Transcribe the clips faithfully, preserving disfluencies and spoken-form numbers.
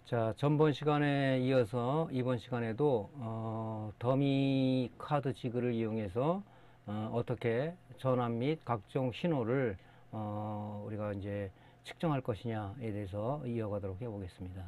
자, 전번 시간에 이어서 이번 시간에도 어, 더미 카드 지그를 이용해서 어, 떻게 전압 및 각종 신호를 어, 우리가 이제 측정할 것이냐에 대해서 이어가도록 해보겠습니다.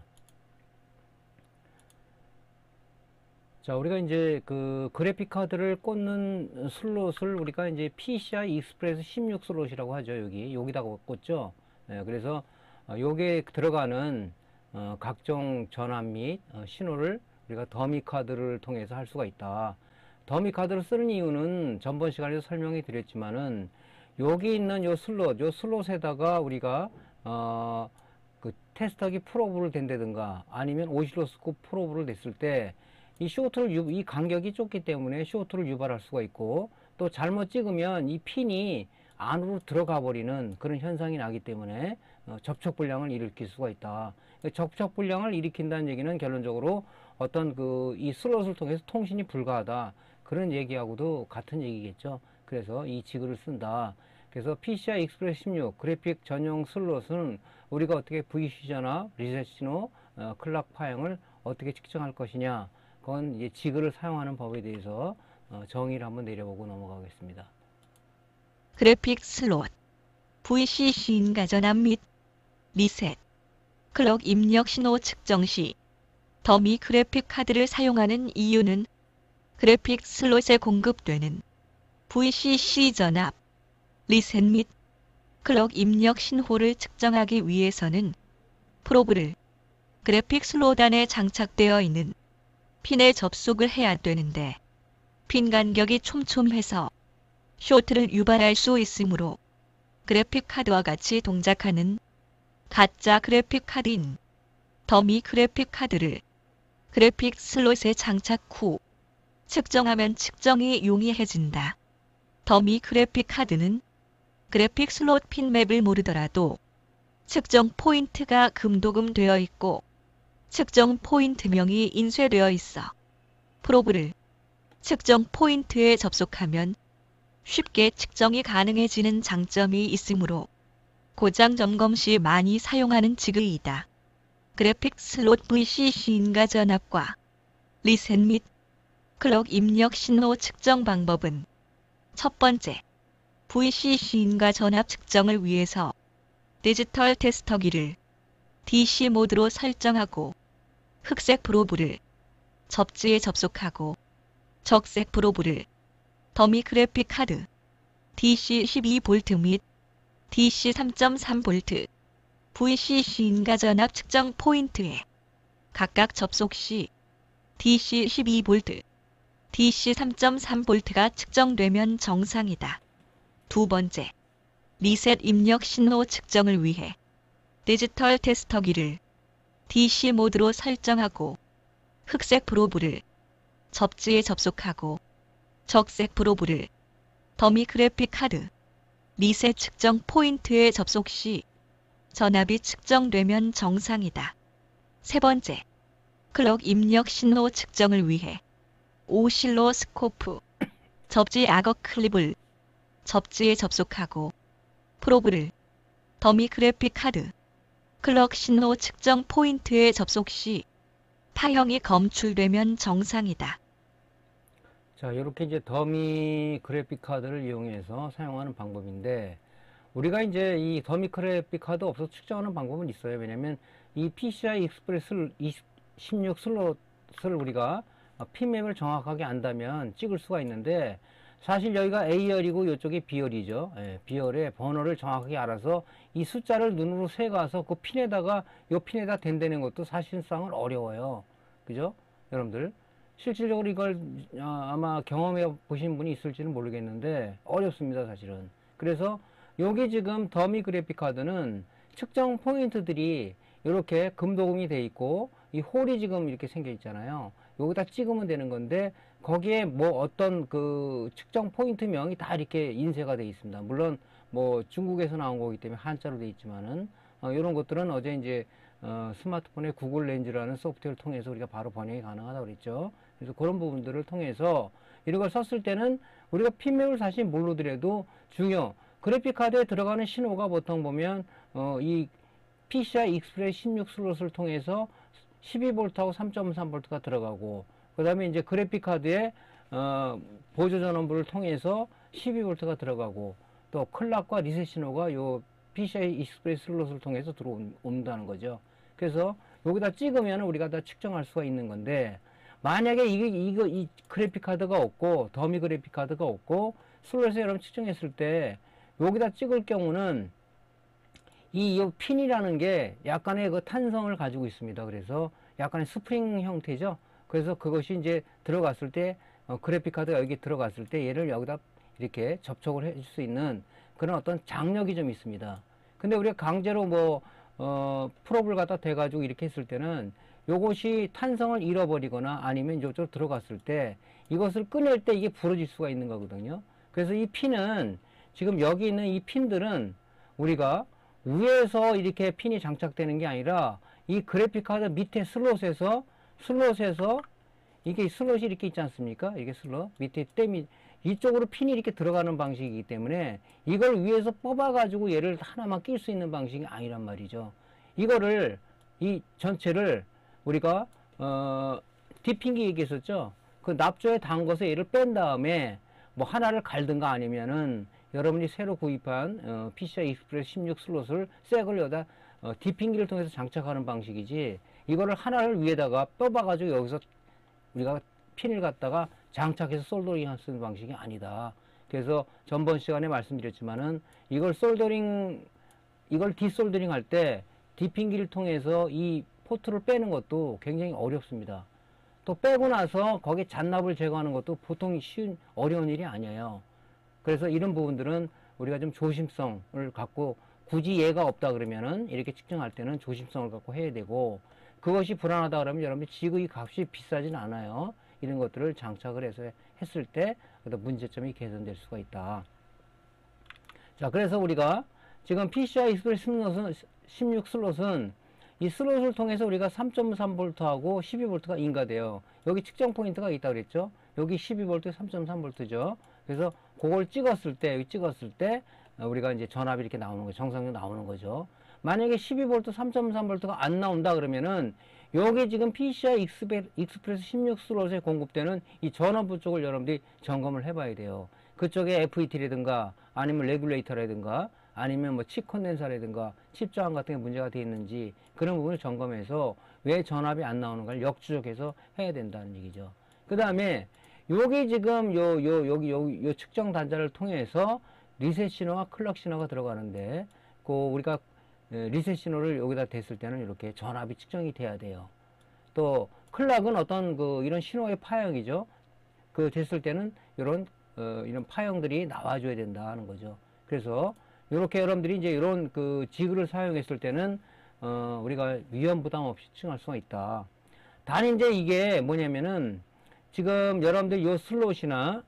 자, 우리가 이제 그 그래픽 카드를 꽂는 슬롯을 우리가 이제 피시아이 익스프레스 십육 슬롯이라고 하죠. 여기 여기다가 꽂죠. 네, 그래서 어, 요게 들어가는 어, 각종 전압 및 어, 신호를 우리가 더미 카드를 통해서 할 수가 있다. 더미 카드를 쓰는 이유는 전번 시간에도 설명해 드렸지만은 여기 있는 요 슬롯, 요 슬롯에다가 우리가 어, 그 테스터기 프로브를 댄다든가 아니면 오실로스코프 프로브를 냈을 때 이 쇼트를 유, 이 간격이 좁기 때문에 쇼트를 유발할 수가 있고, 또 잘못 찍으면 이 핀이 안으로 들어가 버리는 그런 현상이 나기 때문에 어, 접촉 불량을 일으킬 수가 있다. 접촉 불량을 일으킨다는 얘기는 결론적으로 어떤 그 이 슬롯을 통해서 통신이 불가하다, 그런 얘기하고도 같은 얘기겠죠. 그래서 이 지그를 쓴다. 그래서 피시아이 익스프레스 십육 그래픽 전용 슬롯은 우리가 어떻게 브이씨 전압, 리셋 신호, 어, 클락 파형을 어떻게 측정할 것이냐, 그건 이제 지그를 사용하는 법에 대해서 어, 정의를 한번 내려보고 넘어가겠습니다. 그래픽 슬롯, 브이씨 시인가 전압 및 리셋, 클럭 입력 신호 측정 시 더미 그래픽 카드를 사용하는 이유는 그래픽 슬롯에 공급되는 브이씨 전압, 리셋 및 클럭 입력 신호를 측정하기 위해서는 프로브를 그래픽 슬롯 안에 장착되어 있는 핀에 접속을 해야 되는데, 핀 간격이 촘촘해서 쇼트를 유발할 수 있으므로 그래픽 카드와 같이 동작하는 가짜 그래픽 카드인 더미 그래픽 카드를 그래픽 슬롯에 장착 후 측정하면 측정이 용이해진다. 더미 그래픽 카드는 그래픽 슬롯 핀 맵을 모르더라도 측정 포인트가 금도금 되어 있고 측정 포인트명이 인쇄되어 있어 프로브를 측정 포인트에 접속하면 쉽게 측정이 가능해지는 장점이 있으므로 고장 점검 시 많이 사용하는 지그이다. 그래픽 슬롯 브이씨 시인가 전압과 리셋 및 클럭 입력 신호 측정 방법은, 첫 번째, 브이씨 시인가 전압 측정을 위해서 디지털 테스터기를 디씨 모드로 설정하고 흑색 프로브를 접지에 접속하고 적색 프로브를 더미 그래픽 카드 디씨 십이 볼트 및 디씨 삼 점 삼 볼트 브이씨 시인가 전압 측정 포인트에 각각 접속 시 디씨 십이 볼트, 디씨 삼 점 삼 볼트가 측정되면 정상이다. 두 번째, 리셋 입력 신호 측정을 위해 디지털 테스터기를 디씨 모드로 설정하고 흑색 프로브를 접지에 접속하고 적색 프로브를 더미 그래픽 카드 리셋 측정 포인트에 접속 시 전압이 측정되면 정상이다. 세 번째, 클럭 입력 신호 측정을 위해 오실로스코프 접지 악어 클립을 접지에 접속하고 프로브를 더미 그래픽 카드 클럭 신호 측정 포인트에 접속 시 파형이 검출되면 정상이다. 자, 이렇게 이제 더미 그래픽 카드를 이용해서 사용하는 방법인데, 우리가 이제 이 더미 그래픽 카드 없어서 측정하는 방법은 있어요. 왜냐면 이 피시아이 익스프레스 십육 슬롯을 우리가 핀맵을 정확하게 안다면 찍을 수가 있는데, 사실 여기가 A열이고 이쪽이 B열이죠. 예, B열의 번호를 정확하게 알아서 이 숫자를 눈으로 세가서 그 핀에다가 요 핀에다 댄다는 것도 사실상은 어려워요. 그죠? 여러분들 실질적으로 이걸 아마 경험해 보신 분이 있을지는 모르겠는데 어렵습니다, 사실은. 그래서 여기 지금 더미 그래픽 카드는 측정 포인트들이 이렇게 금도금이 돼 있고 이 홀이 지금 이렇게 생겨 있잖아요. 여기다 찍으면 되는 건데, 거기에 뭐 어떤 그 측정 포인트 명이 다 이렇게 인쇄가 되어 있습니다. 물론 뭐 중국에서 나온 거기 때문에 한자로 되어 있지만은 어, 이런 것들은 어제 이제 어, 스마트폰의 구글 렌즈라는 소프트웨어를 통해서 우리가 바로 번역이 가능하다고 그랬죠. 그래서 그런 부분들을 통해서 이런 걸 썼을 때는 우리가 핀맵을 사실 모르더라도 중요 그래픽 카드에 들어가는 신호가 보통 보면 어, 이 피시아이 익스프레스 십육 슬롯을 통해서 십이 볼트하고 삼 점 삼 볼트가 들어가고, 그 다음에 이제 그래픽 카드에 어, 보조 전원부를 통해서 십이 볼트가 들어가고, 또 클락과 리셋 신호가 요 피시아이 익스프레스 슬롯을 통해서 들어온다는 거죠. 그래서 여기다 찍으면 우리가 다 측정할 수가 있는 건데, 만약에 이게 이거 이 그래픽 카드가 없고 더미 그래픽 카드가 없고 슬롯에 여러분 측정했을 때 여기다 찍을 경우는 이, 이 핀이라는 게 약간의 그 탄성을 가지고 있습니다. 그래서 약간의 스프링 형태죠. 그래서 그것이 이제 들어갔을 때 어, 그래픽 카드가 여기 들어갔을 때 얘를 여기다 이렇게 접촉을 해줄 수 있는 그런 어떤 장력이 좀 있습니다. 근데 우리가 강제로 뭐 어, 프로브를 갖다 대가지고 이렇게 했을 때는 요것이 탄성을 잃어버리거나 아니면 이쪽으로 들어갔을 때 이것을 꺼낼 때 이게 부러질 수가 있는 거거든요. 그래서 이 핀은 지금 여기 있는 이 핀들은 우리가 위에서 이렇게 핀이 장착되는 게 아니라 이 그래픽 카드 밑에 슬롯에서 슬롯에서 이게 슬롯이 이렇게 있지 않습니까? 이게 슬롯 밑에 땜이 이쪽으로 핀이 이렇게 들어가는 방식이기 때문에 이걸 위에서 뽑아 가지고 얘를 하나만 낄 수 있는 방식이 아니란 말이죠. 이거를 이 전체를 우리가 어 디핑기 얘기했었죠. 그 납조에 담궈서 얘를 뺀 다음에 뭐 하나를 갈든가 아니면은 여러분이 새로 구입한 어, 피시아이 익스프레스 십육 슬롯을 새 걸 여기다 어, 디핑기를 통해서 장착하는 방식이지, 이거를 하나를 위에다가 뽑아 가지고 여기서 우리가 핀을 갖다가 장착해서 솔더링 쓰는 방식이 아니다. 그래서 전번 시간에 말씀드렸지만은 이걸 솔더링 이걸 디솔더링 할 때 디핑기를 통해서 이 포트를 빼는 것도 굉장히 어렵습니다. 또 빼고 나서 거기에 잔납을 제거하는 것도 보통 쉬운 어려운 일이 아니에요. 그래서 이런 부분들은 우리가 좀 조심성을 갖고, 굳이 얘가 없다 그러면은 이렇게 측정할 때는 조심성을 갖고 해야 되고, 그것이 불안하다 그러면 여러분들 지그의 값이 비싸진 않아요. 이런 것들을 장착을 해서 했을 때 문제점이 개선될 수가 있다. 자, 그래서 우리가 지금 피시아이 익스프레스 슬롯은, 십육 슬롯은 이 슬롯을 통해서 우리가 삼 점 삼 볼트하고 십이 볼트가 인가돼요. 여기 측정 포인트가 있다고 그랬죠. 여기 십이 볼트, 삼 점 삼 볼트죠. 그래서 그걸 찍었을 때, 여기 찍었을 때 우리가 이제 전압이 이렇게 나오는 거죠. 정상적으로 나오는 거죠. 만약에 십이 볼트, 삼 점 삼 볼트가 안 나온다 그러면은 여기 지금 피시아이 익스프레스 십육 슬롯에 공급되는 이 전원부 쪽을 여러분들이 점검을 해봐야 돼요. 그쪽에 에프이티라든가 아니면 레귤레이터라든가 아니면 뭐 칩 컨덴서라든가 칩 저항 같은 게 문제가 되어 있는지 그런 부분을 점검해서 왜 전압이 안 나오는가를 역추적해서 해야 된다는 얘기죠. 그 다음에 여기 지금 요, 요, 여기, 여기, 요 측정 단자를 통해서 리셋 신호와 클럭 신호가 들어가는데, 그 우리가 리셋 신호를 여기다 댔을 때는 이렇게 전압이 측정이 돼야 돼요. 또 클락은 어떤 그 이런 신호의 파형이죠. 그 됐을 때는 이런 어, 이런 파형들이 나와줘야 된다는 거죠. 그래서 이렇게 여러분들이 이제 이런 그 지그를 사용했을 때는 어, 우리가 위험 부담 없이 측정할 수가 있다. 단 이제 이게 뭐냐면은 지금 여러분들 요 슬롯이나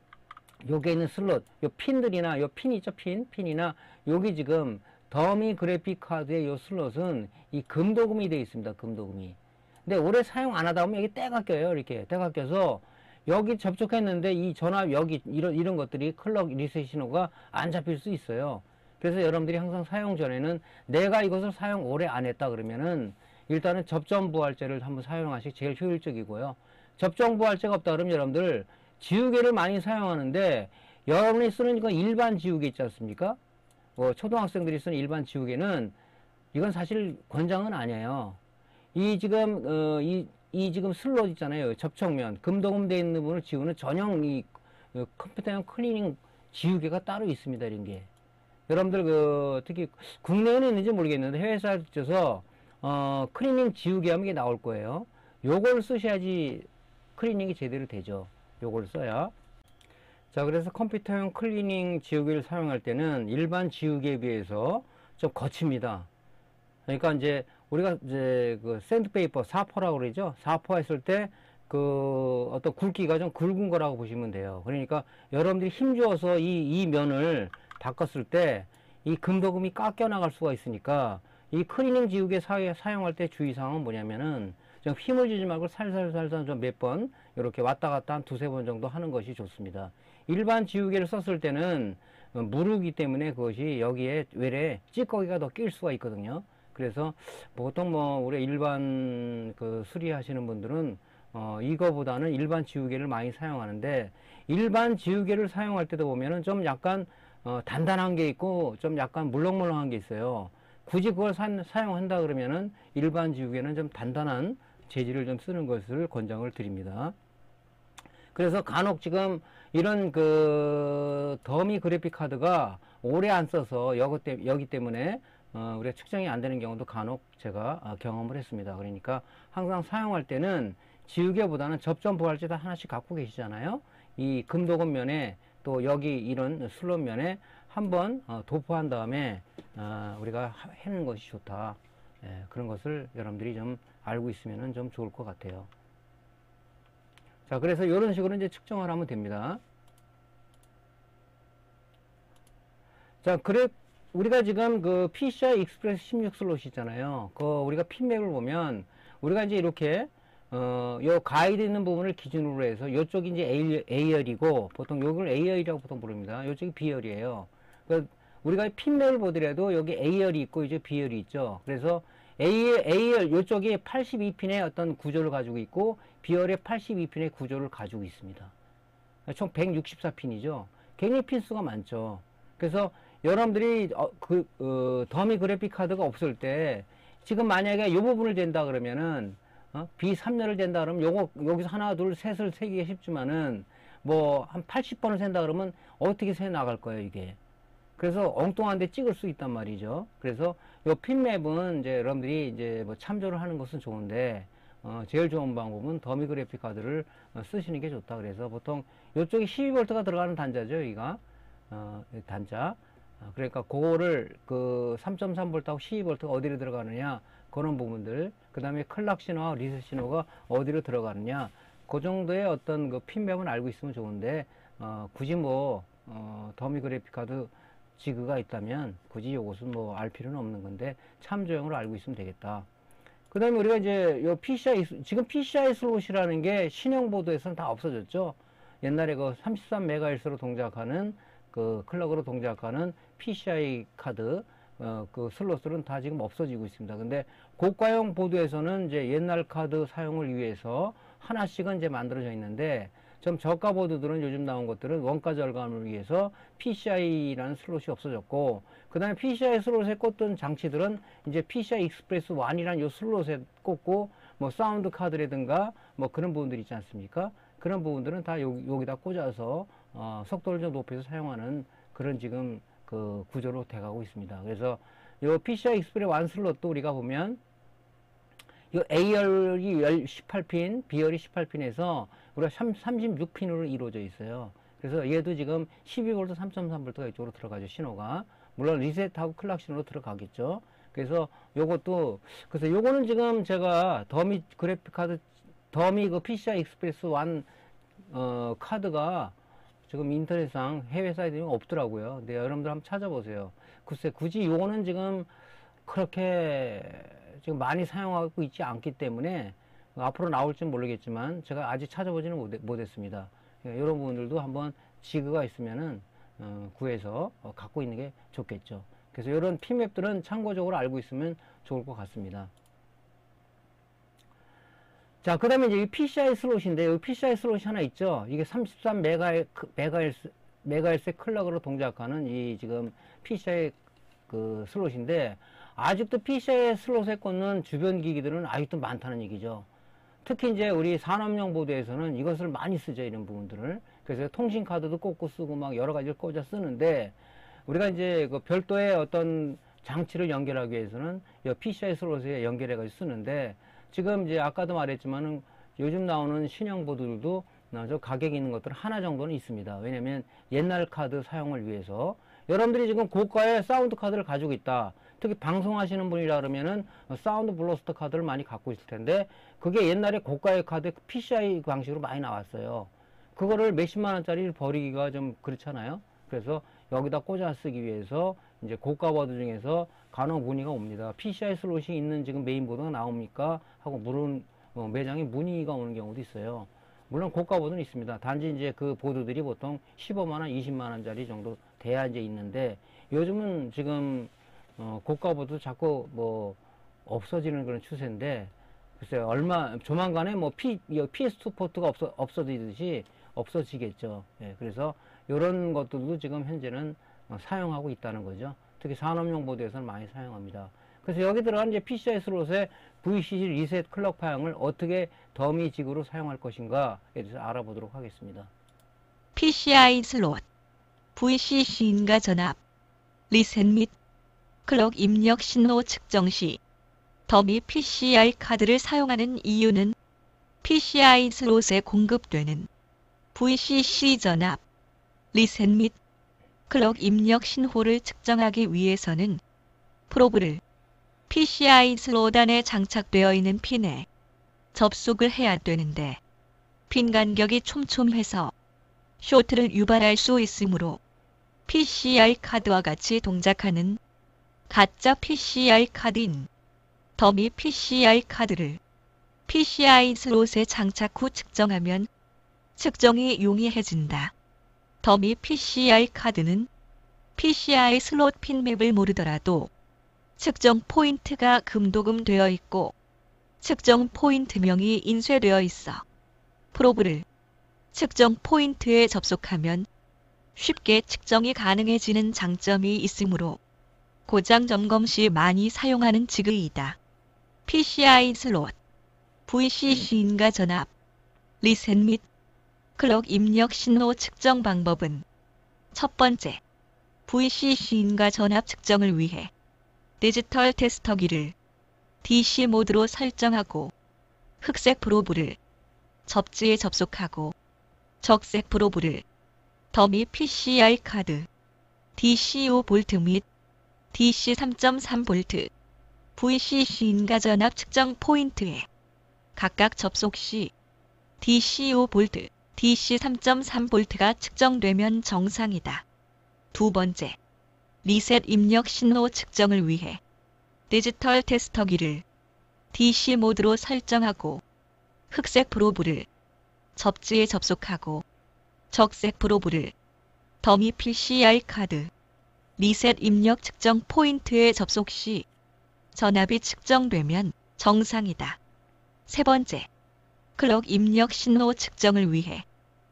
요게 있는 슬롯, 요 핀들이나 요 핀 있죠, 핀, 핀이나 여기 지금 더미 그래픽 카드의 요 슬롯은 이 금도금이 되어 있습니다. 금도금이. 근데 오래 사용 안 하다 보면 여기 때가 껴요. 이렇게 때가 껴서 여기 접촉했는데 이 전압 여기 이런 이런 것들이 클럭 리셋 신호가 안 잡힐 수 있어요. 그래서 여러분들이 항상 사용 전에는 내가 이것을 사용 오래 안 했다 그러면은 일단은 접점부활제를 한번 사용하시기 제일 효율적이고요. 접점부활제가 없다 그러면 여러분들 지우개를 많이 사용하는데, 여러분이 쓰는 건 일반 지우개 있지 않습니까? 뭐 초등학생들이 쓰는 일반 지우개는 이건 사실 권장은 아니에요. 이 지금 어, 이, 이 지금 슬롯 있잖아요. 접촉면 금도금 되어 있는 부분을 지우는 전용 이 어, 컴퓨터용 클리닝 지우개가 따로 있습니다. 이런 게 여러분들 그 특히 국내에는 있는지 모르겠는데 해외에서 서 어, 클리닝 지우개 하면 이게 나올 거예요. 요걸 쓰셔야지 클리닝이 제대로 되죠. 요걸 써야. 자, 그래서 컴퓨터용 클리닝 지우개를 사용할 때는 일반 지우개에 비해서 좀 거칩니다. 그러니까 이제 우리가 이제 그 샌드페이퍼 사포라고 그러죠. 사포 했을 때 그 어떤 굵기가 좀 굵은 거라고 보시면 돼요. 그러니까 여러분들이 힘주어서 이, 이 면을 닦았을 때 이 금도금이 깎여 나갈 수가 있으니까 이 클리닝 지우개 사, 사용할 때 주의사항은 뭐냐면은 좀 힘을 주지 말고 살살살살 좀 몇 번 이렇게 왔다 갔다 한 두세 번 정도 하는 것이 좋습니다. 일반 지우개를 썼을 때는 무르기 때문에 그것이 여기에 외래 찌꺼기가 더 낄 수가 있거든요. 그래서 보통 뭐 우리 일반 그 수리하시는 분들은 어 이거보다는 일반 지우개를 많이 사용하는데, 일반 지우개를 사용할 때도 보면은 좀 약간 어 단단한 게 있고 좀 약간 물렁물렁한 게 있어요. 굳이 그걸 사, 사용한다 그러면은 일반 지우개는 좀 단단한 재질을 좀 쓰는 것을 권장을 드립니다. 그래서 간혹 지금 이런 그 더미 그래픽 카드가 오래 안 써서 여기, 때, 여기 때문에 어, 우리가 측정이 안 되는 경우도 간혹 제가 어, 경험을 했습니다. 그러니까 항상 사용할 때는 지우개보다는 접점 보활제도 하나씩 갖고 계시잖아요. 이 금도금 면에 또 여기 이런 슬롯 면에 한번 어, 도포한 다음에 어, 우리가 해는 것이 좋다. 예, 그런 것을 여러분들이 좀 알고 있으면 좀 좋을 것 같아요. 자, 그래서 이런 식으로 이제 측정을 하면 됩니다. 자, 그래, 우리가 지금 그 피시아이 익스프레스 십육 슬롯이 있잖아요. 그 우리가 핀맵을 보면 우리가 이제 이렇게 어, 요 가이드 있는 부분을 기준으로 해서 요쪽이 이제 A, A열이고 보통 요걸 A열이라고 보통 부릅니다. 요쪽이 B열이에요. 그 우리가 핀맵을 보더라도 여기 A열이 있고 이제 B열이 있죠. 그래서 A, A열 요쪽이 팔십이 핀의 어떤 구조를 가지고 있고 B열의 팔십이 핀의 구조를 가지고 있습니다. 총 백육십사 핀이죠. 굉장히 핀수가 많죠. 그래서 여러분들이 어, 그 어, 더미 그래픽 카드가 없을 때 지금 만약에 이 부분을 잰다 그러면은 어? 비 삼 열을 잰다 그러면 요거 여기서 하나 둘 셋을 세기가 쉽지만은 뭐 한 팔십 번을 센다 그러면 어떻게 세 나갈 거예요 이게. 그래서 엉뚱한데 찍을 수 있단 말이죠. 그래서 요 핀맵은 이제 여러분들이 이제 뭐 참조를 하는 것은 좋은데 어, 제일 좋은 방법은 더미 그래픽 카드를 어, 쓰시는 게 좋다. 그래서 보통 요쪽이 십이 볼트가 들어가는 단자죠 여기가 어, 단자. 어, 그러니까 그거를 그 삼 점 삼 볼트하고 십이 볼트가 어디로 들어가느냐 그런 부분들, 그 다음에 클락 신호와 리셋 신호가 어디로 들어가느냐 그 정도의 어떤 그 핀맵은 알고 있으면 좋은데 어, 굳이 뭐 어, 더미 그래픽 카드 지그가 있다면 굳이 이것은 뭐 알 필요는 없는 건데 참조용으로 알고 있으면 되겠다. 그 다음에 우리가 이제 요 피시아이, 지금 피시아이 슬롯이라는 게 신형 보드에서는 다 없어졌죠. 옛날에 그 삼십삼 메가헤르츠로 동작하는 그 클럭으로 동작하는 피시아이 카드 어, 그 슬롯들은 다 지금 없어지고 있습니다. 근데 고가형 보드에서는 이제 옛날 카드 사용을 위해서 하나씩은 이제 만들어져 있는데 좀 저가 보드들은 요즘 나온 것들은 원가 절감을 위해서 피시아이라는 슬롯이 없어졌고, 그 다음에 피시아이 슬롯에 꽂던 장치들은 이제 피시아이 익스프레스 일이라는 요 슬롯에 꽂고 뭐 사운드 카드라든가 뭐 그런 부분들이 있지 않습니까? 그런 부분들은 다 여기, 여기다 꽂아서 어, 속도를 좀 높여서 사용하는 그런 지금 그 구조로 돼가고 있습니다. 그래서 요 피시아이 익스프레스 일 슬롯도 우리가 보면 이 A열이 십팔 핀, B열이 십팔 핀에서 우리가 삼십육 핀으로 이루어져 있어요. 그래서 얘도 지금 십이 볼트, 삼 점 삼 볼트가 이쪽으로 들어가죠, 신호가. 물론 리셋하고 클락 신호로 들어가겠죠. 그래서 요것도, 그래서 요거는 지금 제가 더미 그래픽 카드, 더미 그 피시아이 익스프레스 일, 어, 카드가 지금 인터넷상 해외 사이트에 없더라고요. 근데 여러분들 한번 찾아보세요. 글쎄, 굳이 요거는 지금 그렇게 지금 많이 사용하고 있지 않기 때문에 앞으로 나올지 모르겠지만 제가 아직 찾아보지는 못, 못했습니다. 이런 부분들도 한번 지그가 있으면은 어, 구해서 어, 갖고 있는 게 좋겠죠. 그래서 이런 핀맵들은 참고적으로 알고 있으면 좋을 것 같습니다. 자, 그 다음에 이제 이 피시아이 슬롯인데, 여기 피시아이 슬롯이 하나 있죠. 이게 삼십삼 메가헤르츠, 메가헤르츠 클럭으로 동작하는 이 지금 피시아이 그 슬롯인데, 아직도 피시아이 슬롯에 꽂는 주변 기기들은 아직도 많다는 얘기죠. 특히 이제 우리 산업용 보드에서는 이것을 많이 쓰죠, 이런 부분들을. 그래서 통신 카드도 꽂고 쓰고 막 여러 가지를 꽂아 쓰는데, 우리가 이제 그 별도의 어떤 장치를 연결하기 위해서는 이 피시아이 슬롯에 연결해가지고 쓰는데, 지금 이제 아까도 말했지만은 요즘 나오는 신형 보드들도 저 가격이 있는 것들 하나 정도는 있습니다. 왜냐면 옛날 카드 사용을 위해서 여러분들이 지금 고가의 사운드 카드를 가지고 있다. 특히 방송하시는 분이라 그러면은 사운드 블러스터 카드를 많이 갖고 있을 텐데 그게 옛날에 고가의 카드 피시아이 방식으로 많이 나왔어요. 그거를 몇십만 원짜리를 버리기가 좀 그렇잖아요. 그래서 여기다 꽂아 쓰기 위해서 이제 고가 보드 중에서 간혹 문의가 옵니다. 피시아이 슬롯이 있는 지금 메인보드가 나옵니까? 하고 물은 어, 매장에 문의가 오는 경우도 있어요. 물론 고가 보드는 있습니다. 단지 이제 그 보드들이 보통 십오만 원, 이십만 원짜리 정도 돼야 이제 있는데 요즘은 지금 어, 고가 보드 자꾸 뭐 없어지는 그런 추세인데, 글쎄요, 얼마, 조만간에 뭐 P, 피에스투 포트가 없어, 없어지듯이 없어지겠죠. 예, 그래서 이런 것들도 지금 현재는 어, 사용하고 있다는 거죠. 특히 산업용 보드에서는 많이 사용합니다. 그래서 여기 들어간 이제 피씨아이 슬롯의 브이씨씨 리셋 클럭 파형을 어떻게 더미직으로 사용할 것인가에 대해서 알아보도록 하겠습니다. 피씨아이 슬롯, 브이씨씨 인가 전압, 리셋 및 클럭 입력 신호 측정 시 더미 피씨아이 카드를 사용하는 이유는 피씨아이 슬롯에 공급되는 브이씨씨 전압, 리셋 및 클럭 입력 신호를 측정하기 위해서는 프로브를 피씨아이 슬롯 안에 장착되어 있는 핀에 접속을 해야 되는데, 핀 간격이 촘촘해서 쇼트를 유발할 수 있으므로 피씨아이 카드와 같이 동작하는 가짜 피씨아이 카드인 더미 피씨아이 카드를 피씨아이 슬롯에 장착 후 측정하면 측정이 용이해진다. 더미 피씨아이 카드는 피씨아이 슬롯 핀 맵을 모르더라도 측정 포인트가 금도금 되어 있고 측정 포인트명이 인쇄되어 있어 프로브를 측정 포인트에 접속하면 쉽게 측정이 가능해지는 장점이 있으므로 고장 점검 시 많이 사용하는 지그이다. 피씨아이 슬롯, 브이씨씨 인가 전압, 리셋 및 클럭 입력 신호 측정 방법은 첫 번째, 브이씨씨 인가 전압 측정을 위해 디지털 테스터기를 디씨 모드로 설정하고 흑색 프로브를 접지에 접속하고 적색 프로브를 더미 피씨아이 카드 디씨 오 볼트 및 디씨 삼 점 삼 볼트, 브이씨씨 인가 전압 측정 포인트에 각각 접속 시 디씨 오 볼트, 디씨 삼 점 삼 볼트가 측정되면 정상이다. 두 번째, 리셋 입력 신호 측정을 위해 디지털 테스터기를 디씨 모드로 설정하고 흑색 프로브를 접지에 접속하고 적색 프로브를 더미 피씨아이 카드 리셋 입력 측정 포인트에 접속 시 전압이 측정되면 정상이다. 세 번째, 클럭 입력 신호 측정을 위해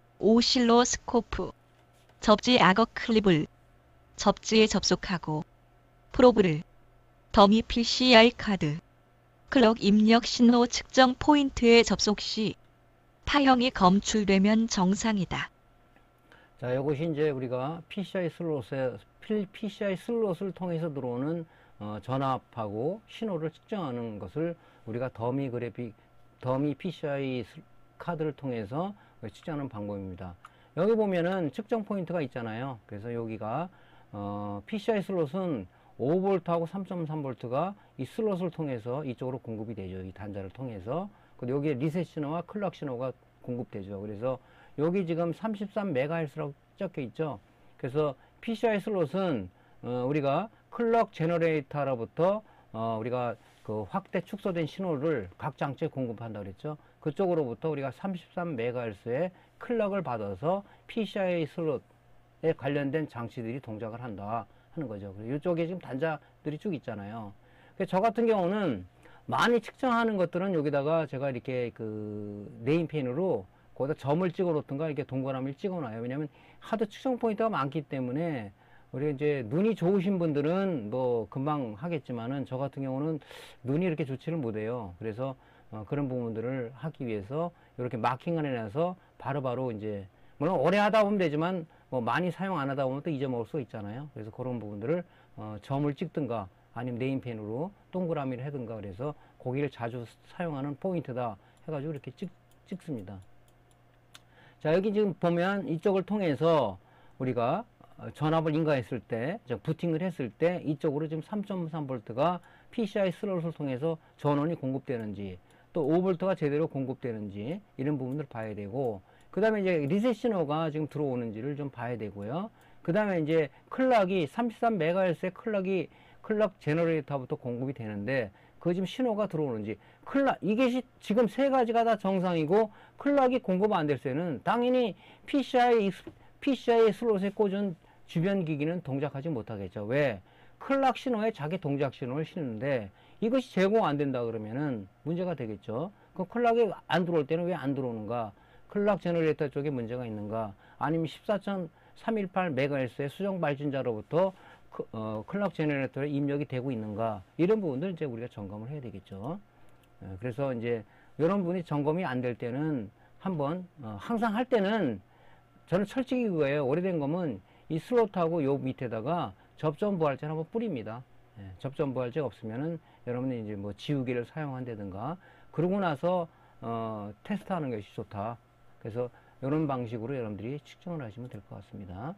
오실로스코프 접지 악어 클립을 접지에 접속하고 프로브를 더미 피씨아이 카드 클럭 입력 신호 측정 포인트에 접속 시 파형이 검출되면 정상이다. 자, 이것이 이제 우리가 피씨아이 슬롯에, 피씨아이 슬롯을 통해서 들어오는 어, 전압하고 신호를 측정하는 것을 우리가 더미 그래픽, 더미 피씨아이 카드를 통해서 측정하는 방법입니다. 여기 보면은 측정 포인트가 있잖아요. 그래서 여기가 어, 피씨아이 슬롯은 오 볼트하고 삼 점 삼 볼트가 이 슬롯을 통해서 이쪽으로 공급이 되죠. 이 단자를 통해서. 그리고 여기에 리셋 신호와 클럭 신호가 공급되죠. 그래서 여기 지금 삼십삼 메가헤르츠라고 적혀 있죠. 그래서 피씨아이 슬롯은 어, 우리가 클럭 제너레이터로부터 어, 우리가 그 확대 축소된 신호를 각 장치에 공급한다 그랬죠. 그쪽으로부터 우리가 삼십삼 메가헤르츠의 클럭을 받아서 피씨아이 슬롯에 관련된 장치들이 동작을 한다 하는 거죠. 그리고 이쪽에 지금 단자들이 쭉 있잖아요. 그래서 저 같은 경우는 많이 측정하는 것들은 여기다가 제가 이렇게 그 네임펜으로 거기다 점을 찍어 놓든가 이렇게 동그라미를 찍어 놔요. 왜냐면 하도 측정 포인트가 많기 때문에 우리 이제 눈이 좋으신 분들은 뭐 금방 하겠지만은 저 같은 경우는 눈이 이렇게 좋지를 못해요. 그래서 어 그런 부분들을 하기 위해서 이렇게 마킹을 해놔서 바로바로 이제 물론 오래 하다 보면 되지만 뭐 많이 사용 안 하다 보면 또 잊어먹을 수 있잖아요. 그래서 그런 부분들을 어 점을 찍든가 아니면 네임펜으로 동그라미를 하든가 그래서 거기를 자주 사용하는 포인트다 해가지고 이렇게 찍, 찍습니다. 자, 여기 지금 보면 이쪽을 통해서 우리가 전압을 인가했을 때, 부팅을 했을 때 이쪽으로 지금 삼 점 삼 볼트가 피씨아이 슬롯을 통해서 전원이 공급되는지 또 오 볼트가 제대로 공급되는지 이런 부분을 봐야 되고, 그 다음에 이제 리셋 신호가 지금 들어오는지를 좀 봐야 되고요. 그 다음에 이제 클락이 삼십삼 메가헤르츠의 클락이 클락 제너레이터부터 공급이 되는데 그 지금 신호가 들어오는지, 클락 이게 시, 지금 세 가지가 다 정상이고 클락이 공급 안 될 때는 당연히 피씨아이 피씨아이 슬롯에 꽂은 주변 기기는 동작하지 못하겠죠. 왜? 클락 신호에 자기 동작 신호를 실는데 이것이 제공 안 된다 그러면은 문제가 되겠죠. 그럼 클락이 안 들어올 때는 왜 안 들어오는가? 클락 제너레이터 쪽에 문제가 있는가? 아니면 십사 점 삼일팔 메가헤르츠의 수정 발진자로부터 그, 어, 클락 제너레이터에 입력이 되고 있는가? 이런 부분들 이제 우리가 점검을 해야 되겠죠. 어, 그래서 이제 이런 부분이 점검이 안 될 때는 한번 어, 항상 할 때는 저는 철칙이 그거예요. 오래된 거면 이 슬롯하고 요 밑에다가 접점 부활제를 한번 뿌립니다. 예, 접점 부활제가 없으면은 여러분이 이제 뭐 지우개를 사용한다든가 그러고 나서 어, 테스트하는 것이 좋다. 그래서 이런 방식으로 여러분들이 측정을 하시면 될 것 같습니다.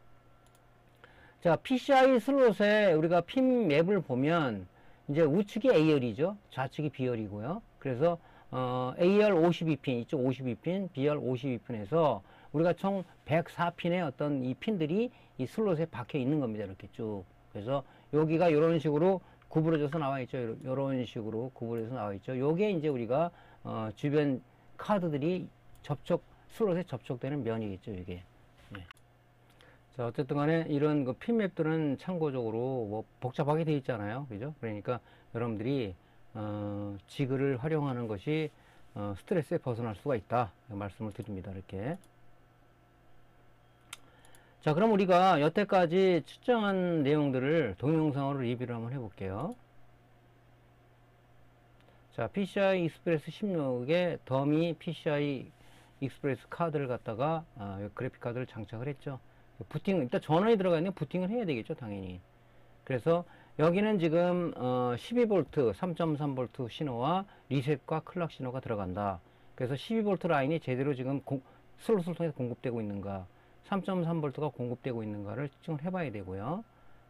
자, 피시아이 슬롯에 우리가 핀 맵을 보면 이제 우측이 A열이죠. 좌측이 B열이고요. 그래서 어, A열 오십이 핀, 이쪽 오십이 핀, B열 오십이 핀에서 우리가 총 백사 핀의 어떤 이 핀들이 이 슬롯에 박혀 있는 겁니다. 이렇게 쭉. 그래서 여기가 이런 식으로 구부러져서 나와 있죠. 이런 식으로 구부러져서 나와 있죠. 요게 이제 우리가 어, 주변 카드들이 접촉, 슬롯에 접촉되는 면이겠죠. 이게. 네. 자, 어쨌든 간에 이런 그 핀맵들은 참고적으로 뭐 복잡하게 되어 있잖아요. 그죠? 그러니까 여러분들이 어, 지그를 활용하는 것이 어, 스트레스에 벗어날 수가 있다. 말씀을 드립니다. 이렇게. 자, 그럼 우리가 여태까지 측정한 내용들을 동영상으로 리뷰를 한번 해볼게요. 자, 피시아이 익스프레스 십육에 더미 피시아이 익스프레스 카드를 갖다가 아, 그래픽 카드를 장착을 했죠. 부팅, 일단 전원이 들어가 있는 부팅을 해야 되겠죠, 당연히. 그래서 여기는 지금 어, 십이 볼트, 삼 점 삼 볼트 신호와 리셋과 클락 신호가 들어간다. 그래서 십이 볼트 라인이 제대로 지금 공, 슬롯을 통해서 공급되고 있는가, 삼 점 삼 볼트가 공급되고 있는가를 측정을 해봐야 되고요.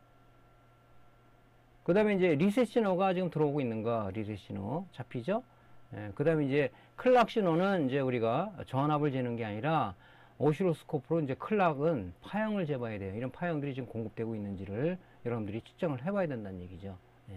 그 다음에 이제 리셋 신호가 지금 들어오고 있는가, 리셋 신호 잡히죠? 예, 그 다음에 이제 클락 신호는 이제 우리가 전압을 재는 게 아니라 오시로스코프로 이제 클락은 파형을 재봐야 돼요. 이런 파형들이 지금 공급되고 있는지를 여러분들이 측정을 해봐야 된다는 얘기죠. 예.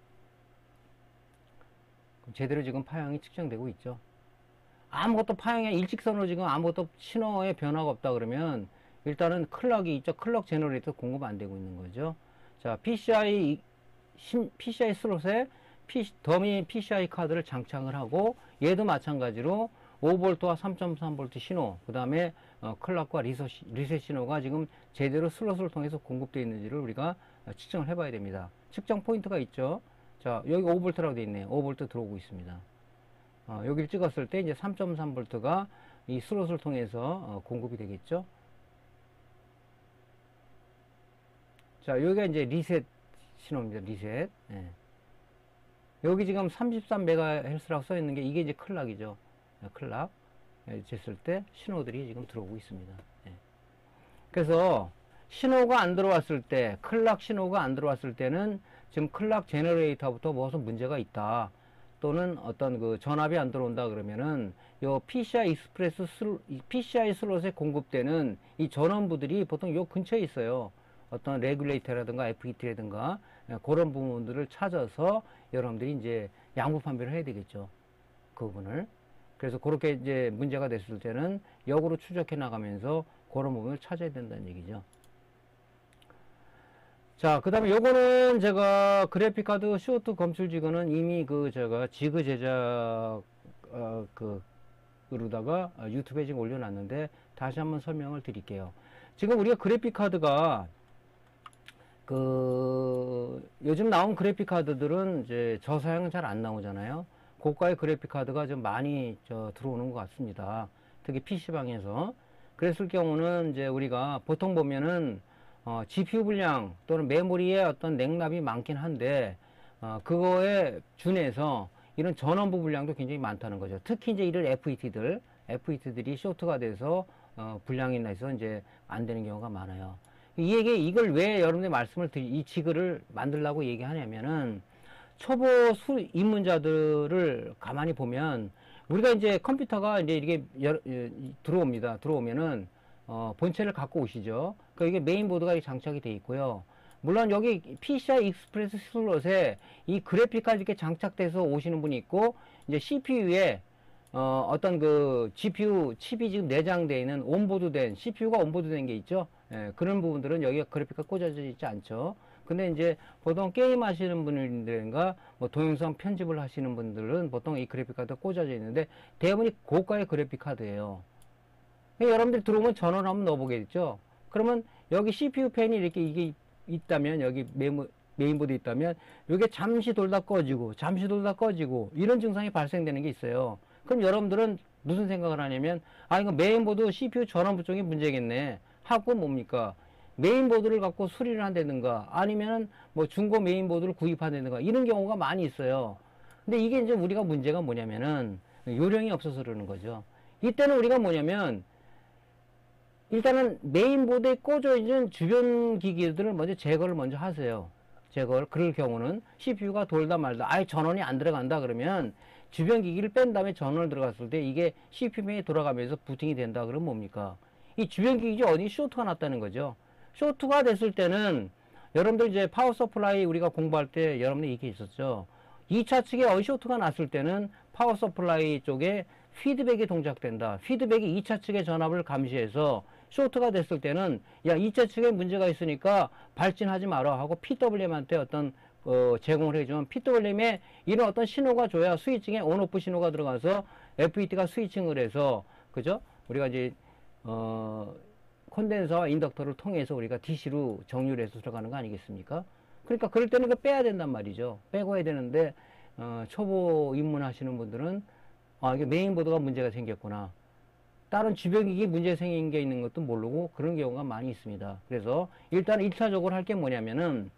제대로 지금 파형이 측정되고 있죠. 아무것도 파형에 일직선으로 지금 아무것도 신호에 변화가 없다 그러면 일단은 클락이 있죠. 클락 제너레이터 공급 안 되고 있는 거죠. 자, 피시아이 피시아이 슬롯에 피, 더미 피시아이 카드를 장착을 하고 얘도 마찬가지로 오 볼트와 삼 점 삼 볼트 신호, 그 다음에 어, 클락과 리셋, 리셋 신호가 지금 제대로 슬롯을 통해서 공급되어 있는지를 우리가 측정을 해봐야 됩니다. 측정 포인트가 있죠. 자, 여기 오 볼트라고 되어 있네요. 오 볼트 들어오고 있습니다. 어, 여기를 찍었을 때 이제 삼 점 삼 볼트가 이 슬롯을 통해서 어, 공급이 되겠죠. 자, 여기가 이제 리셋 신호입니다. 리셋. 예. 여기 지금 삼십삼 메가헤르츠라고 써 있는 게 이게 이제 클락이죠. 클락 쟀을 때 신호들이 지금 들어오고 있습니다. 예. 그래서 신호가 안 들어왔을 때, 클락 신호가 안 들어왔을 때는 지금 클락 제너레이터부터 무슨 문제가 있다. 또는 어떤 그 전압이 안 들어온다 그러면은 요 피시아이 익스프레스 슬, 피시아이 슬롯에 공급되는 이 전원부들이 보통 요 근처에 있어요. 어떤 레귤레이터라든가 에프이티라든가 그런 부분들을 찾아서 여러분들이 이제 양부 판별을 해야 되겠죠. 그 부분을. 그래서 그렇게 이제 문제가 됐을 때는 역으로 추적해 나가면서 그런 부분을 찾아야 된다는 얘기죠. 자, 그 다음에 요거는 제가 그래픽카드 쇼트 검출 지그는 이미 그 제가 지그 제작, 어, 그, 으로다가 유튜브에 지금 올려놨는데 다시 한번 설명을 드릴게요. 지금 우리가 그래픽카드가 그, 요즘 나온 그래픽카드들은 이제 저사양은 잘 안 나오잖아요. 고가의 그래픽 카드가 좀 많이 저 들어오는 것 같습니다. 특히 피시방에서. 그랬을 경우는 이제 우리가 보통 보면은 어, 지피유 분량 또는 메모리에 어떤 냉납이 많긴 한데 어, 그거에 준해서 이런 전원부 분량도 굉장히 많다는 거죠. 특히 이제 이런 에프이티들, 에프이티들이 쇼트가 돼서 어, 분량이 나서 이제 안 되는 경우가 많아요. 이게 이걸 왜 여러분들 말씀을 드리, 이 지그를 만들라고 얘기하냐면은 초보 수 입문자들을 가만히 보면 우리가 이제 컴퓨터가 이제 이게 여, 들어옵니다. 들어오면은 어, 본체를 갖고 오시죠. 그러니까 이게 메인보드가 장착이 되어 있고요. 물론 여기 피시아이 익스프레스 슬롯에 이 그래픽까지 이렇게 장착돼서 오시는 분이 있고 이제 씨피유에 어, 어떤 그 지피유 칩이 지금 내장되어 있는 온보드된 씨피유가 온보드된 게 있죠. 예, 그런 부분들은 여기가 그래픽가 꽂아져 있지 않죠. 근데 이제 보통 게임 하시는 분들인가 뭐 동영상 편집을 하시는 분들은 보통 이 그래픽카드 꽂아져 있는데 대부분이 고가의 그래픽카드예요. 여러분들이 들어오면 전원을 한번 넣어보겠죠. 그러면 여기 씨피유 팬이 이렇게 이게 있다면 여기 메모, 메인보드 있다면 이게 잠시 돌다 꺼지고 잠시 돌다 꺼지고 이런 증상이 발생되는 게 있어요. 그럼 여러분들은 무슨 생각을 하냐면 아 이거 메인보드 씨피유 전원부 쪽이 문제겠네 하고 뭡니까 메인보드를 갖고 수리를 한다든가 아니면 뭐 중고 메인보드를 구입한다든가 이런 경우가 많이 있어요. 근데 이게 이제 우리가 문제가 뭐냐면은 요령이 없어서 그러는 거죠. 이때는 우리가 뭐냐면 일단은 메인보드에 꽂아 있는 주변 기기들을 먼저 제거를 먼저 하세요. 제거를. 그럴 경우는 씨피유가 돌다 말다 아예 전원이 안 들어간다 그러면 주변 기기를 뺀 다음에 전원을 들어갔을 때 이게 씨피유에 돌아가면서 부팅이 된다 그러면 뭡니까? 이 주변 기기 어디 쇼트가 났다는 거죠. 쇼트가 됐을 때는 여러분들 이제 파워 서플라이 우리가 공부할 때 여러분들 얘기 있었죠. 이 차 측에 어디 쇼트가 났을 때는 파워 서플라이 쪽에 피드백이 동작된다. 피드백이 이 차 측의 전압을 감시해서 쇼트가 됐을 때는 야 이 차 측에 문제가 있으니까 발진하지 마라 하고 피더블유엠한테 어떤 어, 제공을 해주면 피더블유엠에 이런 어떤 신호가 줘야 스위칭에 온오프 신호가 들어가서 에프이티가 스위칭을 해서 그죠? 우리가 이제 어, 콘덴서와 인덕터를 통해서 우리가 디씨로 정률해서 들어가는 거 아니겠습니까? 그러니까 그럴 때는 그 빼야 된단 말이죠. 빼고 해야 되는데 어, 초보 입문하시는 분들은 아 이게 메인보드가 문제가 생겼구나. 다른 주변기기 문제 생긴 게 있는 것도 모르고 그런 경우가 많이 있습니다. 그래서 일단 일 차적으로 할 게 뭐냐면은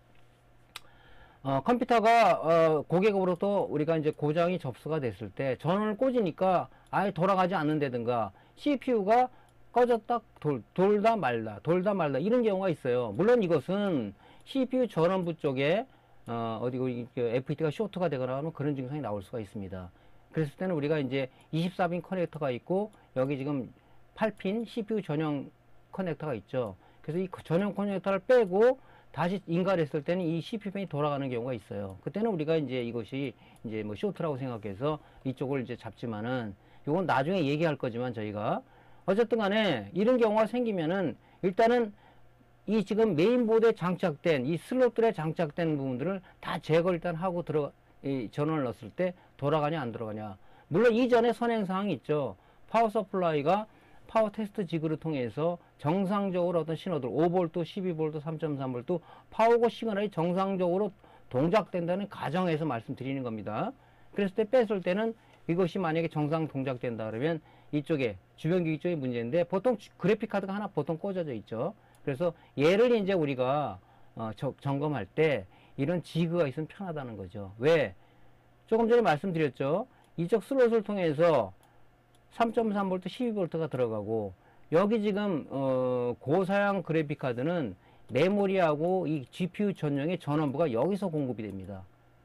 어, 컴퓨터가 어, 고객으로부터 우리가 이제 고장이 접수가 됐을 때 전원을 꽂으니까 아예 돌아가지 않는다든가 씨피유가 꺼졌다 돌, 돌다 말다 돌다 말다 이런 경우가 있어요. 물론 이것은 씨피유 전원부 쪽에 어, 어디고 에프이티가 쇼트가 되거나 하면 그런 증상이 나올 수가 있습니다. 그랬을 때는 우리가 이제 이십사 핀 커넥터가 있고 여기 지금 팔 핀 씨피유 전용 커넥터가 있죠. 그래서 이 전용 커넥터를 빼고 다시 인가했을 때는 이 씨피유 팬이 돌아가는 경우가 있어요. 그때는 우리가 이제 이것이 이제 뭐 쇼트라고 생각해서 이쪽을 이제 잡지만은 이건 나중에 얘기할 거지만 저희가 어쨌든 간에 이런 경우가 생기면은 일단은 이 지금 메인보드에 장착된 이 슬롯들에 장착된 부분들을 다 제거를 일단 하고 들어 이 전원을 넣었을 때 돌아가냐 안 돌아가냐. 물론 이전에 선행사항이 있죠. 파워 서플라이가 파워 테스트 지그를 통해서 정상적으로 어떤 신호들 오 볼트, 십이 볼트, 삼 점 삼 볼트 파워고 시그널이 정상적으로 동작된다는 가정에서 말씀드리는 겁니다. 그랬을 때 뺐을 때는 이것이 만약에 정상 동작된다 그러면 이쪽에 주변기기 쪽에 문제인데 보통 그래픽 카드가 하나 보통 꽂아져 있죠. 그래서 얘를 이제 우리가 어, 저, 점검할 때 이런 지그가 있으면 편하다는 거죠. 왜? 조금 전에 말씀드렸죠. 이쪽 슬롯을 통해서 삼 점 삼 볼트, 십이 볼트가 들어가고 여기 지금 어, 고사양 그래픽 카드는 메모리하고 이 지피유 전용의 전원부가 여기서 공급이 됩니다.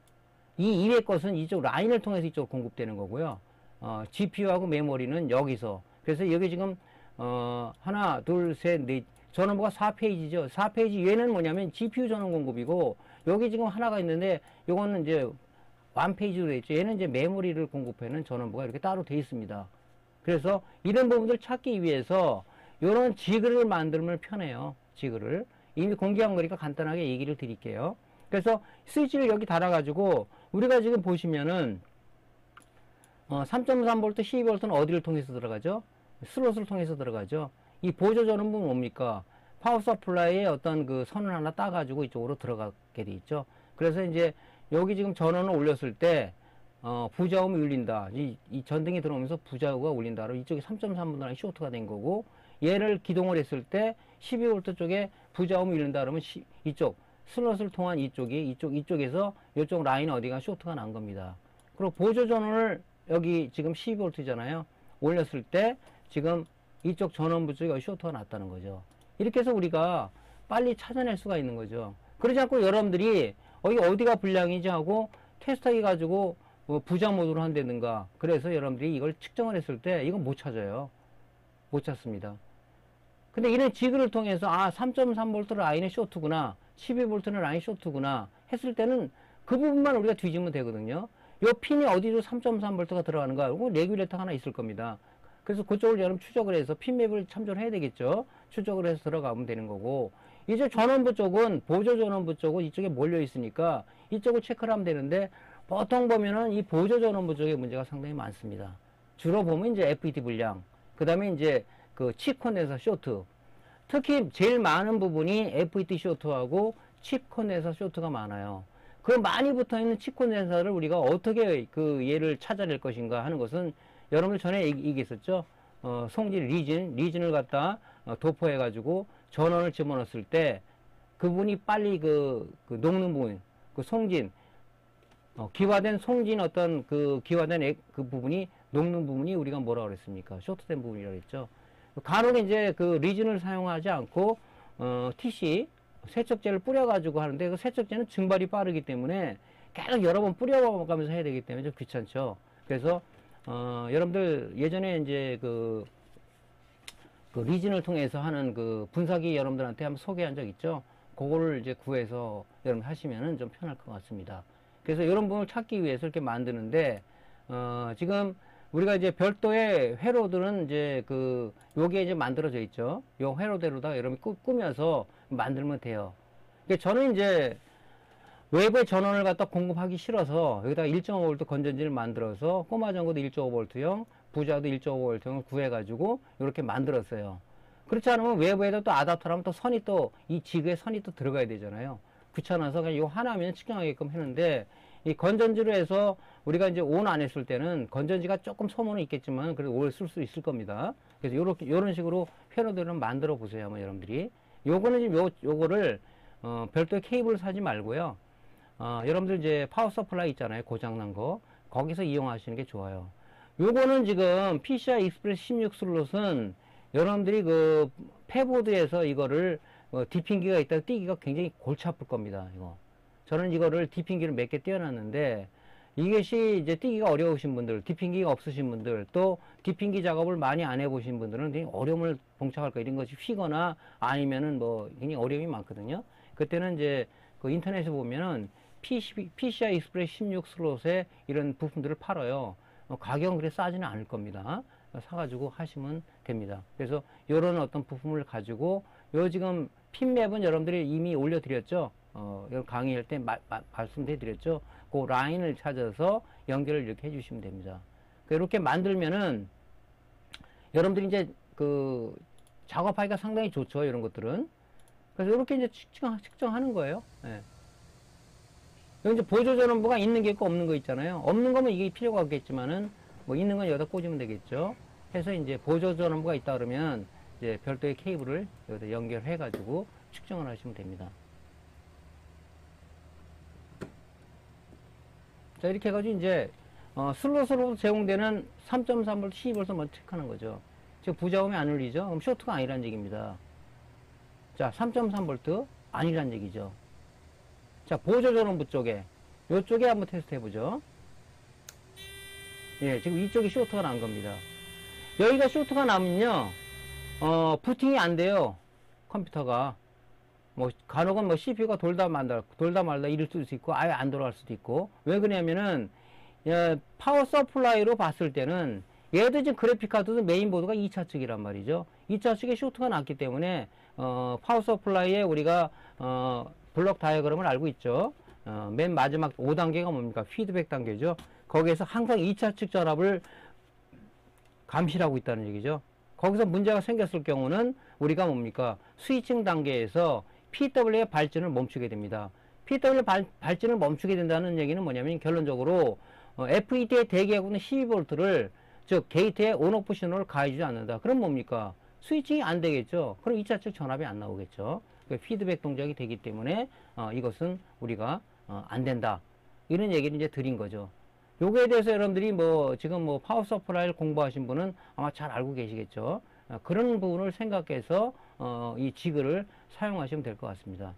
이 이외의 것은 이쪽 라인을 통해서 이쪽 공급되는 거고요. 어, 지피유하고 메모리는 여기서. 그래서 여기 지금 어, 하나, 둘, 셋, 넷 전원부가 사 페이지죠. 사 페이지 얘는 뭐냐면 지피유 전원 공급이고 여기 지금 하나가 있는데 요거는 이제 일 페이지로 되어 있죠. 얘는 이제 메모리를 공급하는 전원부가 이렇게 따로 되어 있습니다. 그래서 이런 부분들 찾기 위해서 이런 지그를 만들면 편해요. 지그를. 이미 공개한 거니까 간단하게 얘기를 드릴게요. 그래서 스위치를 여기 달아가지고 우리가 지금 보시면은 어, 삼 점 삼 볼트, 십이 볼트는 어디를 통해서 들어가죠? 슬롯을 통해서 들어가죠. 이 보조 전원부 뭡니까? 파워 서플라이에 어떤 그 선을 하나 따가지고 이쪽으로 들어가게 돼 있죠. 그래서 이제 여기 지금 전원을 올렸을 때 어, 부자음이 울린다. 이, 이 전등이 들어오면서 부자우가 울린다. 그럼 이쪽이 삼 점 삼 볼트랑 쇼트가 된 거고 얘를 기동을 했을 때 십이 볼트 쪽에 부자음이 울린다. 그러면 시, 이쪽 슬롯을 통한 이쪽이 이쪽 이쪽에서 이쪽 라인 어디가 쇼트가 난 겁니다. 그리고 보조 전원을 여기 지금 십이 볼트잖아요. 올렸을 때 지금 이쪽 전원부 쪽에 쇼트가 났다는 거죠. 이렇게 해서 우리가 빨리 찾아낼 수가 있는 거죠. 그러지 않고 여러분들이 여기 어디가 불량이지 하고 테스터기 가지고 뭐 부자 모드로 한다든가 그래서 여러분들이 이걸 측정을 했을 때 이건 못 찾아요. 못 찾습니다. 근데 이런 지그를 통해서 아 삼 점 삼 볼트 라인의 쇼트구나 십이 볼트는 라인 쇼트구나 했을 때는 그 부분만 우리가 뒤지면 되거든요. 요 핀이 어디로 삼 점 삼 볼트가 들어가는가 이거 레귤레이터 하나 있을 겁니다. 그래서 그쪽을 여러분 추적을 해서 핀맵을 참조를 해야 되겠죠. 추적을 해서 들어가면 되는 거고 이제 전원부 쪽은, 보조 전원부 쪽은 이쪽에 몰려 있으니까 이쪽을 체크를 하면 되는데, 보통 보면은 이 보조 전원부 쪽에 문제가 상당히 많습니다. 주로 보면 이제 에프이티 불량, 그 다음에 이제 그 칩 컨덴서 쇼트, 특히 제일 많은 부분이 에프이티 쇼트하고 칩 컨덴서 쇼트가 많아요. 그 많이 붙어 있는 칩 컨덴서를 우리가 어떻게 그 얘를 찾아낼 것인가 하는 것은 여러분들 전에 얘기, 얘기했었죠. 어, 송진 리진, 리진을 갖다 어, 도포해 가지고 전원을 집어넣었을 때 그분이 빨리 그, 그 녹는 부분, 그 송진, 어, 기화된 송진 어떤 그 기화된 액, 그 부분이 녹는 부분이 우리가 뭐라 그랬습니까? 쇼트된 부분이라고 했죠. 간혹 이제 그 리진을 사용하지 않고 어, 티씨 세척제를 뿌려가지고 하는데 그 세척제는 증발이 빠르기 때문에 계속 여러 번 뿌려가면서 해야 되기 때문에 좀 귀찮죠. 그래서 어, 여러분들 예전에 이제 그, 그 리진을 통해서 하는 그 분사기 여러분들한테 한번 소개한 적 있죠. 그거를 이제 구해서 여러분 하시면은 좀 편할 것 같습니다. 그래서 이런 부분을 찾기 위해서 이렇게 만드는데 어, 지금 우리가 이제 별도의 회로들은 이제 그 요게 이제 만들어져 있죠. 요 회로대로다가 여러분이 꾸, 꾸며서 만들면 돼요. 근데 저는 이제 외부의 전원을 갖다 공급하기 싫어서 여기다가 일 점 오 볼트 건전지를 만들어서 꼬마 전구도 일 점 오 볼트형, 부자도 일 점 오 볼트형을 구해가지고 이렇게 만들었어요. 그렇지 않으면 외부에다 또 아답터라면 또 선이 또 이 지그에 선이 또 들어가야 되잖아요. 귀찮아서 그냥 요 하나면 측정하게끔 했는데 이 건전지로 해서 우리가 이제 온 안 했을 때는 건전지가 조금 소모는 있겠지만 그래도 오래 쓸 수 있을 겁니다. 그래서 요렇게 요런 식으로 회로들을 만들어 보세요, 한번 여러분들이. 요거는 지금 요 요거를 어, 별도의 케이블을 사지 말고요. 어, 여러분들 이제 파워 서플라이 있잖아요. 고장난 거. 거기서 이용하시는 게 좋아요. 요거는 지금 피씨아이 익스프레스 십육 슬롯은 여러분들이 그 패보드에서 이거를 어, 디핑기가 있다 띄기가 굉장히 골치 아플 겁니다. 이거. 저는 이거를 디핑기를 몇 개 띄워놨는데 이것이 이제 띄기가 어려우신 분들, 디핑기가 없으신 분들, 또 디핑기 작업을 많이 안 해보신 분들은 굉장히 어려움을 봉착할 거 이런 것이 휘거나 아니면은 뭐 굉장히 어려움이 많거든요. 그때는 이제 그 인터넷에 보면은 피씨아이 익스프레스 십육 슬롯에 이런 부품들을 팔아요. 어, 가격은 그렇게 싸지는 않을 겁니다. 사가지고 하시면 됩니다. 그래서 이런 어떤 부품을 가지고 요 지금 핀맵은 여러분들이 이미 올려드렸죠. 어, 강의할 때 마, 마, 말씀해 드렸죠. 그 라인을 찾아서 연결을 이렇게 해주시면 됩니다. 이렇게 만들면은 여러분들이 이제 그 작업하기가 상당히 좋죠. 이런 것들은. 그래서 이렇게 이제 측정, 측정하는 거예요. 예. 여기 이제 보조 전원부가 있는 게 있고 없는 거 있잖아요. 없는 거면 이게 필요가 없겠지만은 뭐 있는 건 여기다 꽂으면 되겠죠. 해서 이제 보조 전원부가 있다 그러면 이제 별도의 케이블을 여기다 연결해 가지고 측정을 하시면 됩니다. 자, 이렇게 해가지고 이제 어, 슬롯으로 제공되는 삼 점 삼 볼트, 십이 볼트 먼저 체크하는 거죠. 지금 부자음이 안 울리죠? 그럼 쇼트가 아니란 얘기입니다. 자, 삼 점 삼 볼트 아니란 얘기죠. 자, 보조 전원부 쪽에 요쪽에 한번 테스트 해보죠. 예, 지금 이쪽이 쇼트가 난 겁니다. 여기가 쇼트가 나면요, 어, 부팅이 안 돼요. 컴퓨터가. 뭐, 간혹은 뭐 씨피유가 돌다 말다, 돌다 말다 이럴 수도 있고, 아예 안 돌아갈 수도 있고. 왜 그러냐면은, 예, 파워 서플라이로 봤을 때는, 얘도 지금 그래픽카드도 메인보드가 이 차 측이란 말이죠. 이 차 측에 쇼트가 났기 때문에, 어, 파워 서플라이에 우리가, 어, 블록 다이어그램을 알고 있죠. 어, 맨 마지막 오 단계가 뭡니까? 피드백 단계죠. 거기에서 항상 이 차 측 전압을 감시하고 있다는 얘기죠. 거기서 문제가 생겼을 경우는 우리가 뭡니까? 스위칭 단계에서 피더블유의 발진을 멈추게 됩니다. 피더블유 발, 발진을 멈추게 된다는 얘기는 뭐냐면 결론적으로 어, 에프이티에 대기하고 있는 십이 볼트를 즉 게이트에 온오프 신호를 가해주지 않는다. 그럼 뭡니까? 스위칭이 안 되겠죠. 그럼 이 차 측 전압이 안 나오겠죠. 그 피드백 동작이 되기 때문에 어, 이것은 우리가 어, 안 된다. 이런 얘기를 이제 드린 거죠. 요거에 대해서 여러분들이 뭐 지금 뭐 파워 서플라이를 공부하신 분은 아마 잘 알고 계시겠죠. 어, 그런 부분을 생각해서 어, 이 지그를 사용하시면 될 것 같습니다.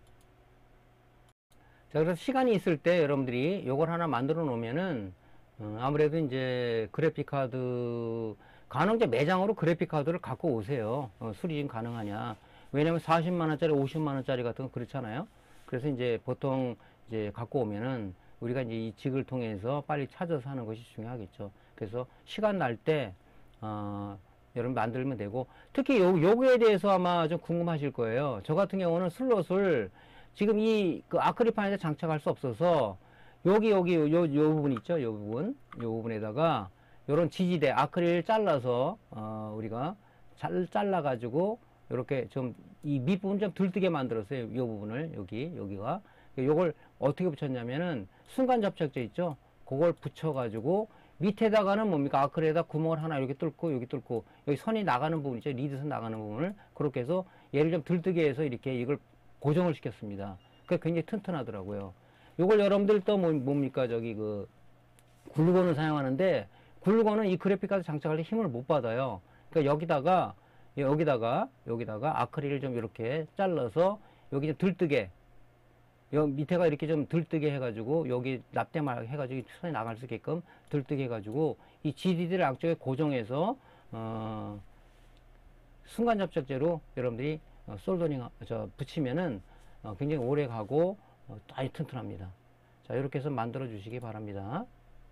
자, 그래서 시간이 있을 때 여러분들이 요걸 하나 만들어 놓으면은 어, 아무래도 이제 그래픽 카드 간혹 이제 매장으로 그래픽 카드를 갖고 오세요. 어, 수리 좀 가능하냐. 왜냐면 사십만 원짜리, 오십만 원짜리 같은 거 그렇잖아요. 그래서 이제 보통 이제 갖고 오면은 우리가 이제 이 직을 통해서 빨리 찾아서 하는 것이 중요하겠죠. 그래서 시간 날 때, 어, 여러분 만들면 되고, 특히 요, 요거에 대해서 아마 좀 궁금하실 거예요. 저 같은 경우는 슬롯을 지금 이 그 아크릴판에 장착할 수 없어서 여기 여기 요, 요 부분 있죠? 요 부분, 요 부분에다가 요런 지지대 아크릴 잘라서 어, 우리가 잘 잘라 가지고 이렇게 좀 이 밑부분 좀 들뜨게 만들었어요. 요 부분을 여기 여기가 요걸 어떻게 붙였냐면은 순간 접착제 있죠? 그걸 붙여 가지고 밑에다가는 뭡니까? 아크릴에다 구멍을 하나 이렇게 뚫고 여기 뚫고 여기 선이 나가는 부분 있죠? 리드선 나가는 부분을 그렇게 해서 얘를 좀 들뜨게 해서 이렇게 이걸 고정을 시켰습니다. 그게 굉장히 튼튼하더라고요. 요걸 여러분들 또 뭐, 뭡니까? 저기 그 글루건을 사용하는데 글루건은 이 그래픽카드 장착할 때 힘을 못 받아요. 그러니까 여기다가 여기다가 여기다가 아크릴을 좀 이렇게 잘라서 여기 좀 들뜨게 여 밑에가 이렇게 좀 들뜨게 해가지고 여기 납땜을 해가지고 선이 나갈 수 있게끔 들뜨게 해가지고 이 지디디를 양쪽에 고정해서 어 순간 접착제로 여러분들이 어 솔더링 저 붙이면은 어 굉장히 오래 가고 어 아주 튼튼합니다. 자, 이렇게 해서 만들어 주시기 바랍니다.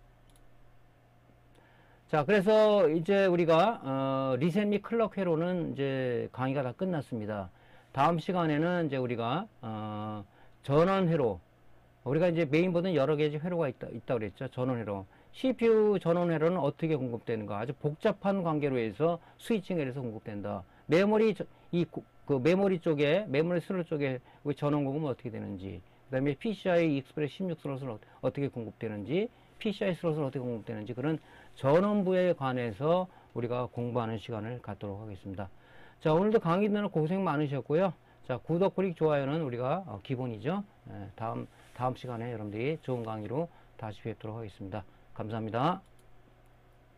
자, 그래서 이제 우리가 어, 리셋 및 클럭 회로는 이제 강의가 다 끝났습니다. 다음 시간에는 이제 우리가 어, 전원 회로, 우리가 이제 메인보드는 여러 개의 회로가 있다, 있다 그랬죠. 전원 회로. 씨피유 전원 회로는 어떻게 공급되는가? 아주 복잡한 관계로 해서 스위칭을 해서 공급된다. 메모리 이 그 메모리 쪽에 메모리 슬롯 쪽에 전원 공급은 어떻게 되는지, 그다음에 피시아이 익스프레스 십육 슬롯은 어떻게 공급되는지, 피시아이 슬롯은 어떻게 공급되는지 그런 전원부에 관해서 우리가 공부하는 시간을 갖도록 하겠습니다. 자, 오늘도 강의 듣느라 고생 많으셨고요. 자, 구독, 클릭, 좋아요는 우리가 어, 기본이죠. 예, 다음 다음 시간에 여러분들이 좋은 강의로 다시 뵙도록 하겠습니다. 감사합니다.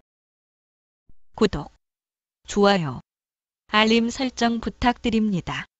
구독, 좋아요, 알림 설정 부탁드립니다.